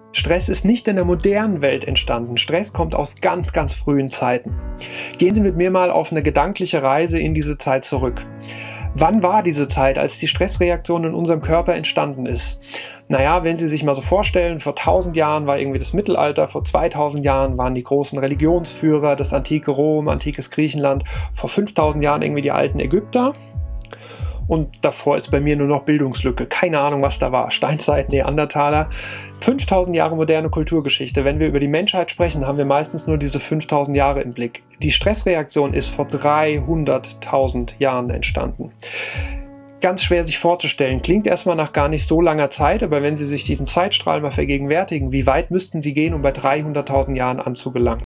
Stress ist nicht in der modernen Welt entstanden. Stress kommt aus ganz, ganz frühen Zeiten. Gehen Sie mit mir mal auf eine gedankliche Reise in diese Zeit zurück. Wann war diese Zeit, als die Stressreaktion in unserem Körper entstanden ist? Naja, wenn Sie sich mal so vorstellen, vor 1000 Jahren war irgendwie das Mittelalter, vor 2000 Jahren waren die großen Religionsführer, das antike Rom, antikes Griechenland, vor 5000 Jahren irgendwie die alten Ägypter. Und davor ist bei mir nur noch Bildungslücke. Keine Ahnung, was da war. Steinzeit, Neandertaler. 5000 Jahre moderne Kulturgeschichte. Wenn wir über die Menschheit sprechen, haben wir meistens nur diese 5000 Jahre im Blick. Die Stressreaktion ist vor 300.000 Jahren entstanden. Ganz schwer sich vorzustellen. Klingt erstmal nach gar nicht so langer Zeit, aber wenn Sie sich diesen Zeitstrahl mal vergegenwärtigen, wie weit müssten Sie gehen, um bei 300.000 Jahren anzugelangen?